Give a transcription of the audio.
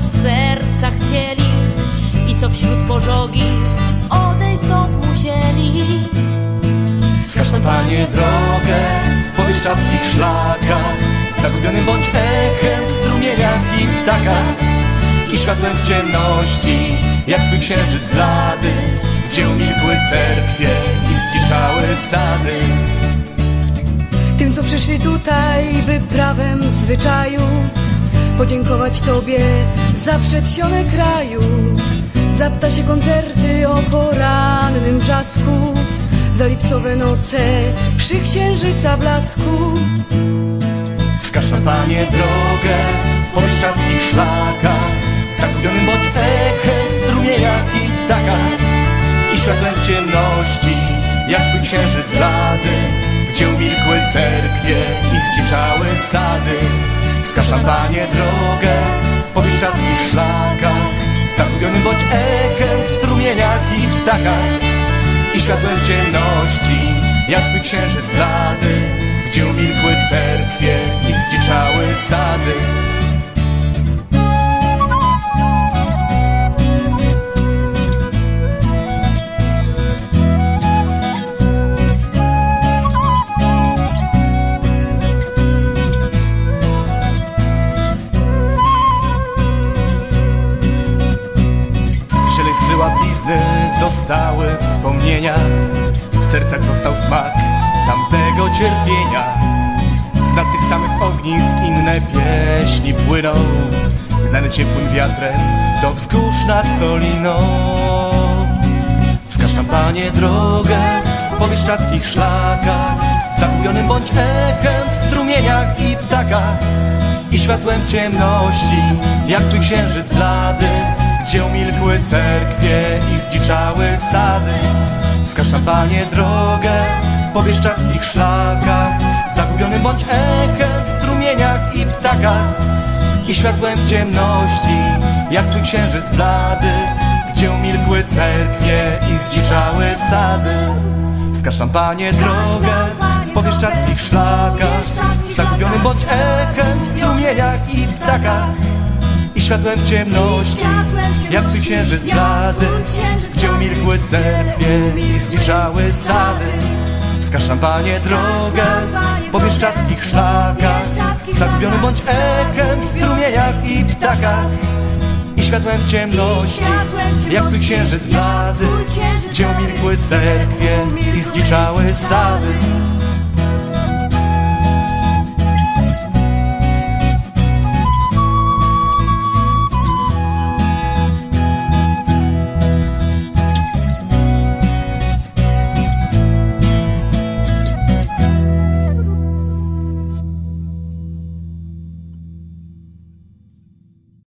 z serca chcieli i co wśród pożogi odejść stąd musieli. Wskaż nam, Panie, drogę po bieszczadzkich szlakach, zagubionym bądź echem w strumieniach i ptakach i światłem w ciemności, jak Twój księżyc blady, gdzie umilkły cerkwie i zdziczały sady. Tym, co przyszli tutaj, by prawem zwyczaju podziękować Tobie za przedsionę kraju, za ptasie koncerty o porannym wrzasku, za lipcowe noce przy księżyca blasku. Wskaż nam, Panie, drogę po bieszczadzkich szlakach, zagubionym bądź echem w strumieniach i ptakach i światłem w ciemności, jak Twój księżyc blady, gdzie umilkły cerkwie i zdziczały sady. Wskaż nam, Panie, drogę po bieszczadzkich szlakach, zagubionym bądź echem w strumieniach i ptakach i światłem w ciemności, jak Twój księżyc blady, gdzie umilkły cerkwie i zdziczały sady. Blizny zostały wspomnienia, w sercach został smak tamtego cierpienia. Z nad tych samych ognisk inne pieśni płyną, gnane ciepłym wiatrem do wzgórz nad Soliną. Wskaż nam, Panie, drogę po bieszczadzkich szlakach, zagubionym bądź echem w strumieniach i ptakach i światłem w ciemności, jak Twój księżyc blady, gdzie umilkły cerkwie i zdziczały sady. Wskaż nam, Panie, drogę po bieszczadzkich szlakach, zagubionym bądź echem w strumieniach i ptakach i światłem w ciemności, jak Twój księżyc blady, gdzie umilkły cerkwie i zdziczały sady. Wskaż nam, Panie, drogę po bieszczadzkich szlakach, zagubionym bądź echem w strumieniach i ptakach i światłem w ciemności, jak Twój księżyc blady, gdzie umilkły cerkwie i zdziczały sady. Wskaż nam, Panie, drogę po bieszczadzkich szlakach, zagubionym bądź echem w strumieniach i ptakach i światłem w ciemności, jak Twój księżyc blady, gdzie umilkły cerkwie i zdziczały sady.